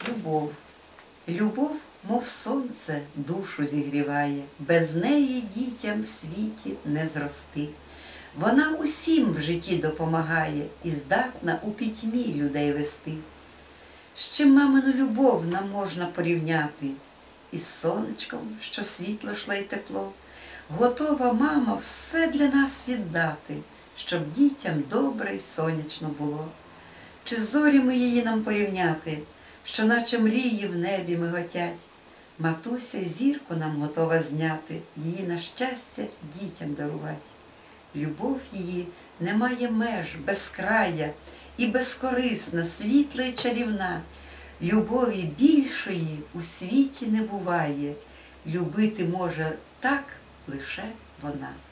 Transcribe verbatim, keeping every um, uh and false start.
Любов. Любов, мов сонце, душу зігріває, без неї дітям в світі не зрости. Вона усім в житті допомагає і здатна у пітьмі людей вести. З чим мамину любов нам можна порівняти? Із сонечком, що світло шле й тепло. Готова мама все для нас віддати, щоб дітям добре й сонячно було. Чи з зорями її нам порівняти, що наче мрії в небі миготять? Матуся зірку нам готова зняти, її на щастя дітям дарувати. Любов її не має меж, безкрая і безкорисна, світла й чарівна. Любові більшої у світі не буває, любити може так лише вона.